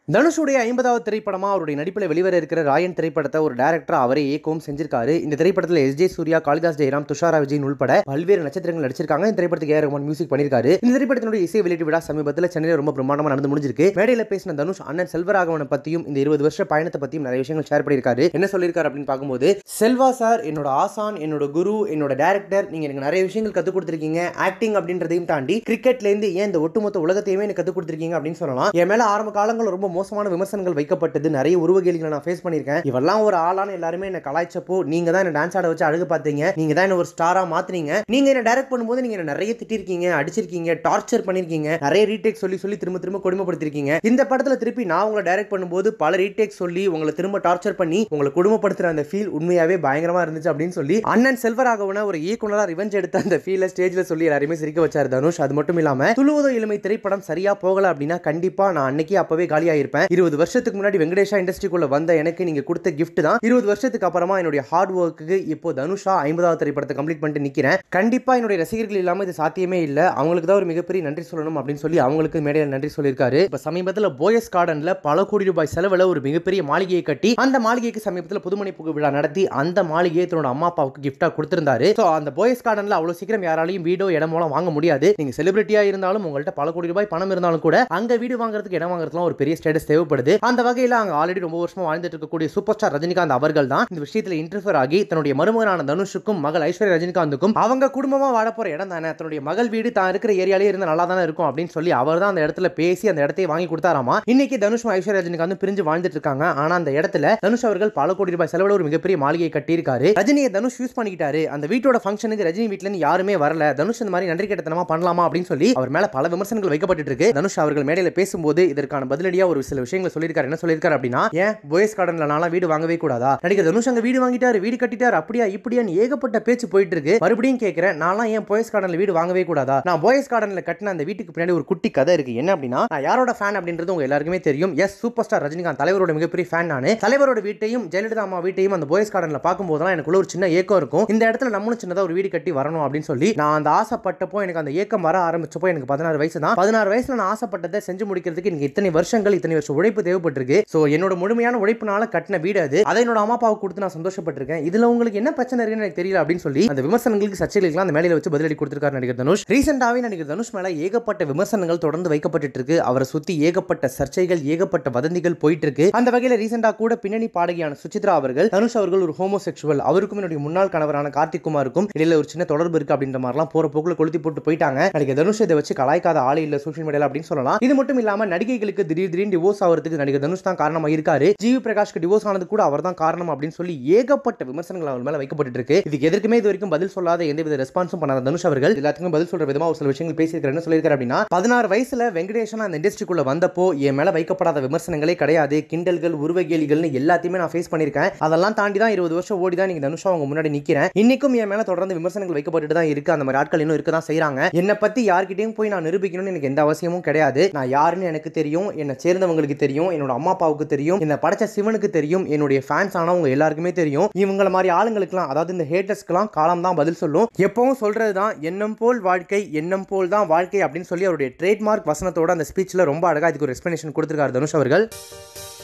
தனுஷுடைய 50வது திரைப்படமா அவருடைய நடிப்பில் வெளிவர இருக்கிற ராயன் திரைப்படத்தை ஒரு டைரக்டர் அவரே இயக்கவும் செஞ்சிருக்காரு. இந்த திரைப்படத்தில் எஸ்.ஜே. சூர்யா, காளிதாஸ் ஜெயராம், துஷாரா விஜயன் உள்பட பல்வேறு நட்சத்திரங்கள் நடிச்சிருக்காங்க. இந்த திரைப்படத்துக்கு ஏ.ஆர். ரஹ்மான் மியூசிக் பண்ணிருக்காரு. இந்த திரைப்படத்தினுடைய இசை வெளியீட்டு விழா சமீபத்தில் சென்னையில் ரொம்ப பிரம்மாண்டமா நடந்து முடிஞ்சிருக்கு. மேடையில் பேசின தனுஷ் அண்ணன் செல்வராகவனை பத்தியும் இந்த 20 வருஷ பயணத்தை பத்தியும் நிறைய விஷயங்கள் ஷேர் பண்ணியிருக்காரு. என்ன சொல்லியிருக்காரு அப்படின்னு பார்க்கும்போது, செல்வா சார் என்னோட ஆசான், என்னோட குரு, என்னோட டைரக்டர். நீங்க எனக்கு நிறைய விஷயங்கள் கத்துக் கொடுத்திருக்கீங்க. ஆக்டிங் அப்படின்றதையும் தாண்டி கிரிக்கெட்ல இருந்து ஏன் இந்த ஒட்டுமொத்த உலகத்தையுமே எனக்கு கத்துக் கொடுத்திருக்கீங்க அப்படின்னு சொல்லலாம். என் மேல ஆரம்ப காலங்கள் ரொம்ப மோசமான விமர்சனங்கள் வைக்கப்பட்டது. நிறைய உருவகேலிகளை நான் ஃபேஸ் பண்ணியிருக்கேன். இவெல்லாம் ஒரு ஆளான எல்லாருமே என்ன கலாய்ச்சப்போ நீங்க தான் என்ன டான்ஸ் ஆட வச்சு அழகு பார்த்தீங்க. நீங்க தான் என்ன ஒரு ஸ்டாரா மாத்துறீங்க. நீங்க என்ன டைரக்ட் பண்ணும்போது நீங்க நிறைய திட்டிருக்கீங்க, அடிச்சிருக்கீங்க, டார்ச்சர் பண்ணிருக்கீங்க, நிறைய ரீடேக் சொல்லி திரும்ப திரும்ப கொடுமைப்படுத்திருக்கீங்க. இந்த படத்துல திருப்பி நான் உங்களை டைரக்ட் பண்ணும்போது பல ரீடேக் சொல்லி உங்களை திரும்ப டார்ச்சர் பண்ணி உங்களை கொடுமைப்படுத்துற அந்த ஃபீல் உண்மையாவே பயங்கரமா இருந்துச்சு அப்படின்னு சொல்லி அண்ணன் செல்வராகவன ஒரு இயக்குனரா ரிவெஞ்ச் எடுத்த அந்த ஃபீலை ஸ்டேஜ்ல சொல்லி எல்லாரையுமே சிரிக்க வச்சார் தனுஷ். அது மட்டும் இல்லாம துளுவதோ இளமை திரைப்படம் சரியா போகல அப்படின்னா கண்டிப்பா நான் அன்னைக்கு அப்பவே காலியாயிருப்பேன். 20 வருஷத்துக்கு முன்னாடி வெங்கடேஷா இண்டஸ்ட்ரிக்குள்ள வந்த எனக்கு நீங்க கொடுத்த கிஃப்ட் தான். 20 வருஷத்துக்கு அப்புறமா என்னுடைய ஹார்ட் ஒர்க்குக்கு இப்போ தனுஷா 50வது திரைப்படத்தை கம்ப்ளீட் பண்ணிட்டு நிக்கிறேன். கண்டிப்பா என்னுடைய ரசிகர்கள் இல்லாம இது சாத்தியமே இல்ல. அவங்களுக்கு தான் ஒரு மிகப்பெரிய நன்றி சொல்லணும் அப்படின்னு சொல்லி அவங்களுக்கு மேடையில் நன்றி சொல்லியிருக்காரு. இப்ப சமீபத்தில் போயஸ் கார்டன்ல பல கோடி ரூபாய் செலவுல ஒரு மிகப்பெரிய மாளிகையை கட்டி அந்த மாளிகைக்கு சமீபத்தில் புதுமணி புகு விழா நடத்தி அந்த மாளிகையை தன்னோட அம்மா அப்பாவுக்கு கிஃப்டா கொடுத்திருந்தாரு. அந்த போயஸ் கார்டன்ல அவ்வளவு சீக்கிரம் யாராலையும் வீடோ இடமோ வாங்க முடியாது. நீங்க செலிபிரிட்டியா இருந்தாலும் உங்கள்ட்ட பல கோடி ரூபாய் பணம் இருந்தாலும் கூட அங்க வீடு வாங்குறதுக்கு இடம் வாங்குறதுலாம் ஒரு பெரிய ஸ்டேட்டஸ் தேவைப்படுது. அந்த வகையில் அங்க ஆல்ரெடி ரொம்ப வருஷமா வாழ்ந்துட்டு இருக்கக்கூடிய சூப்பர் ஸ்டார் ரஜினிகாந்த் அவர்கள் தான் இந்த விஷயத்துல இன்டர்ஃபியர் ஆகி தன்னுடைய மருமகனான தனுஷுக்கும் மகள் ஐஸ்வர்யா ரஜினிகாந்துக்கும் அவங்க குடும்பமா வாழ போற இடம் தானே, தன்னுடைய மகள் வீடு தான் இருக்கிற ஏரியாலே இருந்து நல்லா தானே இருக்கும் அப்படின்னு சொல்லி அவர் தான் அந்த இடத்துல பேசி அந்த இடத்தையே வாங்கி கொடுத்தாராமா. இன்னைக்கு தனுஷும் ஐஸ்வர்யா ரஜினிகாந்தும் பிரிஞ்சு வாழ்ந்துட்டு இருக்காங்க. ஆனா அந்த இடத்துல தனுஷ் அவர்கள் பல கோடி ரூபாய் செலவுல ஒரு மிகப்பெரிய மாளிகையை கட்டியிருக்காரு. ரஜினியை தனுஷ் யூஸ் பண்ணிக்கிட்டாரு. அந்த வீட்டோட ஃபங்க்ஷனுக்கு ரஜினி வீட்ல இருந்து யாருமே வரல. தனுஷ் இந்த மாதிரி நன்றி கெட்டத்தனமா பண்ணலாமா அப்படின்னு சொல்லி அவர் மேல பல விமர்சனங்கள் வைக்கப்பட்டு இருக்கு. தனுஷ் அவர்கள் மேடையில பேசும்போது இதற்கான பதிலடியா ஒரு சில விஷயங்களை சொல்லியிருக்காரு. என்ன சொல்லியிருக்காரு அப்படின்னா, ஏன் போயஸ் கார்டன்ல நான்லாம் வீடு வாங்கவே கூடாதா? நடிகர் தனுஷ் அங்க வீடு வாங்கிட்டாரு, வீடு கட்டிட்டாரு, அப்படியா இப்படியான்னு ஏகப்பட்ட பேச்சு போயிட்டு இருக்கு. மறுபடியும் கேட்கிறேன், நான்லாம் ஏன் போயஸ் கார்டன்ல வீடு வாங்கவே கூடாதா? நான் போயஸ் கார்டன்ல கட்டின அந்த வீட்டுக்கு பின்னாடி ஒரு குட்டி கதை இருக்கு. என்ன அப்படின்னா, நான் யாரோட ஃபேன் அப்படின்றது உங்க எல்லாருக்குமே தெரியும். எஸ், சூப்பர் ஸ்டார் ரஜினிகாந்த் தலைவரோட மிகப்பெரிய ஃபேன் நானு. தலைவரோட வீட்டையும் ஜெயலலிதா அம்மா வீட்டையும் அந்த போயஸ் கார்டன்ல பார்க்கும்போதெல்லாம் எனக்குள்ள ஒரு சின்ன ஏக்கம் இருக்கும். இந்த இடத்துல நம்மளும் சின்னதா ஒரு வீடு கட்டி வரணும் அப்படின்னு சொல்லி நான் அந்த ஆசைப்பட்டப்போ எனக்கு அந்த ஏக்கம் வர ஆரம்பிச்சப்போ எனக்கு 16 வயசு தான். 16 வயசுல நான் ஆசைப்பட்டதை செஞ்சு முடிக்கிறதுக்கு எனக்கு இத்தனை வருஷம் உழைப்பு தேவைப்பட்டிருக்கு. சோ என்னோட முழுமையான உழைப்புனால கட்டின வீடு அது. அதை என்னோட அம்மா அப்பாவுக்கு கொடுத்து நான் சந்தோஷப்பட்டிருக்கேன். இதுல உங்களுக்கு என்ன பிரச்சனை இருக்குன்னு எனக்கு தெரியல அப்படின்னு சொல்லி அந்த விமர்சனங்களுக்கு சர்ச்சைகளுக்கு அந்த மேடையில வச்சு பதிலடி கொடுத்திருக்காரு நடிகர் தனுஷ். ரீசெண்டாவே நடிகர் தனுஷ் மேல ஏகப்பட்ட விமர்சனங்கள் தொடர்ந்து வைக்கப்பட்டு இருக்கு. அவரை சுத்தி ஏகப்பட்ட சர்ச்சைகள், ஏகப்பட்ட வதந்திகள் போயிட்டு இருக்கு. அந்த வகையில ரீசெண்டா கூட பின்னணி பாடகியான சுசித்ரா அவர்கள் தனுஷ் அவர்கள் ஒரு ஹோமோசெக்சுவல், அவருக்கும் என்னுடைய முன்னாள் கணவரான கார்த்திக் குமாருக்கும் இடையில ஒரு சின்ன தொடர்பு இருக்கு அப்படின்ற மாதிரிலாம் போற போக்குல கொளுத்தி போட்டு போயிட்டாங்க. நடிகர் தனுஷ் இதை வச்சு கலாய்க்காத ஆளே இல்ல சோஷியல் மீடியால அப்படின்னு சொல்லலாம். இது மட்டும் இல்லாம நடிகைகளுக்கு திடீர்னு டிவோர்ஸ் ஆகிறதுக்கு நடிகர் தனுஷ் தான் காரணமா இருக்காரு. ஜிவி பிரகாஷ்க்கு டிவோர்ஸ் ஆனது கூட அவர் தான் காரணம் அப்படின்னு சொல்லி ஏகப்பட்ட விமர்சனங்கள் அவர் மேல வைக்கப்பட்டு இருக்கு. இதுக்கு எதற்குமே இது வரைக்கும் பதில் சொல்லாத எந்தவித ரெஸ்பான்ஸும் பண்ணாத தனுஷ் அவர்கள் எல்லாத்துக்கும் பதில் சொல்ற விதமா ஒரு சில விஷயங்கள் பேசியிருக்காரு. சொல்லியிருக்காரு அப்படின்னா, 16 வயசுல வெங்கடேஷன் அந்த இண்டஸ்ட்ரிக்குள்ள வந்தப்போ என் மேல வைக்கப்படாத விமர்சனங்களே கிடையாது. கிண்டல்கள், உருவகேலிகள்னு எல்லாத்தையுமே நான் ஃபேஸ் பண்ணிருக்கேன். அதெல்லாம் தாண்டி தான் 20 வருஷம் ஓடி தான் நீங்க தனுஷா அவங்க முன்னாடி நிக்கிறேன். இன்னைக்கும் என் மேல தொடர்ந்து விமர்சனங்கள் வைக்கப்பட்டு தான் இருக்கு. அந்த மாதிரி ஆட்கள் இன்னும் இருக்க தான் செய்றாங்க. என்ன பத்தி யார்கிட்டயும் போய் நான் நிரூபிக்கணும்னு எனக்கு எந்த அவசியமும் கிடையாது. நான் யாருன்னு எனக்கு தெரியும், என்ன சேர்ந்தவங்களுக்கு தெரியும், என்னோட அம்மா அப்பாவுக்கு தெரியும், என்ன படைச்ச சிவனுக்கு தெரியும், என்னுடைய ஃபேன்ஸ் ஆனவங்க எல்லாருக்குமே தெரியும். இவங்கள மாதிரி ஆளுங்களுக்குலாம், அதாவது இந்த ஹேட்டர்ஸ்க்குலாம் காலம் தான் பதில் சொல்லும். எப்பவும் சொல்றது தான் எண்ணம் போல் வாழ்க்கை, எண்ணம் போல் தான் வாழ்க்கை அப்படின்னு சொல்லி அவருடைய ட்ரேட்மார்க் வசனத்தோட அந்த ஸ்பீச்ல ரொம்ப அழகா இதுக்கு ஒரு எக்ஸ்பிளனேஷன் கொடுத்திருக்காரு தனுஷ் அவர்கள்.